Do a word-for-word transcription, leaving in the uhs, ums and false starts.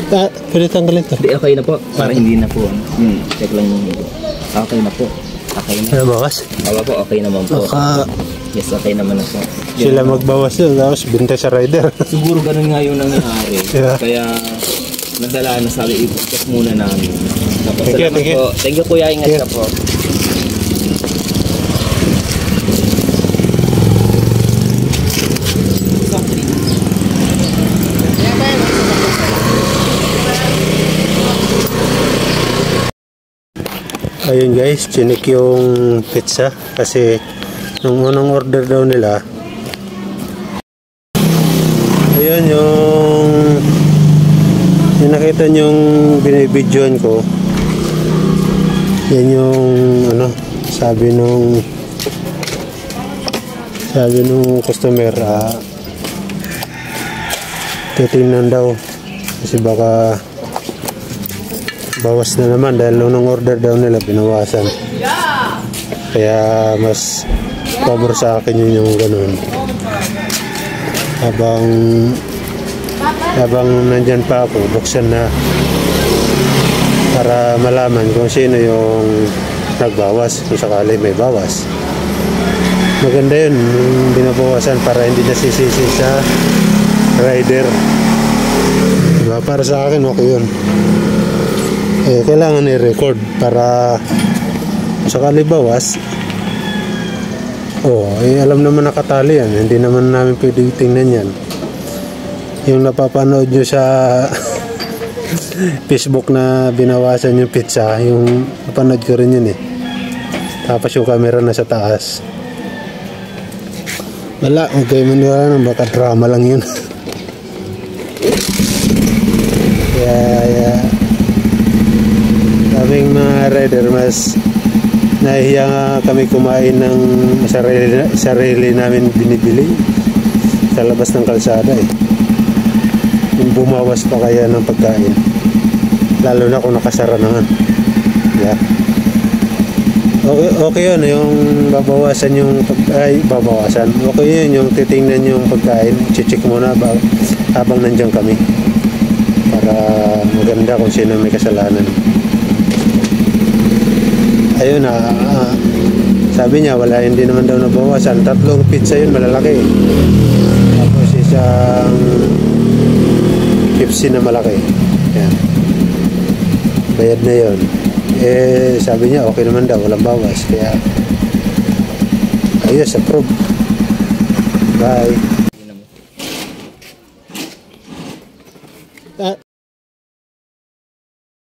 Ah, pwede tanggalin to. Hindi, okay na po. Para hindi na po. Hmm, check lang yung video. Okay na po. Okay na. Ano bawas? Awa po, okay naman po. Baka Yes, okay naman na po. sila magbawas yun, tapos bintay sa rider. Siguro ganun nga yung nangyari. Yeah. Kaya nadala na sabi, i-podcast muna namin. Tapos, Thank you, salamat thank you. po. Thank you kuya, ingat Yeah. ka po. Ayun guys, chinik yung pizza kasi nung unang order daw nila, ayun yung yung nakita nyong binibidyoan ko, yan yung ano, sabi nung sabi nung customer, ah, titingnan daw kasi baka bawas na naman dahil nung order daw nila binawasan. Kaya mas pabor sa akin yun yung ganun. Habang habang nandyan pa ako, buksan na para malaman kung sino yung nagbawas, kung sakali may bawas. Maganda yun, yung binabawasan para hindi nasisisi sa rider. Diba? Para sa akin okay yun. Eh, kailangan i-record para sakali bawas. Oh, eh, alam naman nakatali yan. Hindi naman namin pwede tingnan yan. Yung napapanood nyo sa Facebook na binawasan yung pizza, yung napanood ko rin yun eh. Tapos yung camera na sa taas. Wala, okay man wala nang baka drama lang yun. Kaya, kaya kaming mga rider, mas nahihiya nga kami kumain ng sarili, sarili namin binibili sa labas ng kalsada eh. Yung bumawas pa kaya ng pagkain, lalo na kung nakasara naman. Yeah. Okay, okay yun yung babawasan yung pag, ay babawasan okay yun yung titingnan yung pagkain, check muna ba, habang nandiyan kami para maganda kung sino may kasalanan. Ayun na, ah, sabi niya wala, hindi naman daw nabawasan. Tatlong pizza yun, malalaki. Tapos isang Pepsi na malaki. Yan. Bayad na yun. Eh, sabi niya okay naman daw, walang bawas. Kaya ayos, approve. Bye.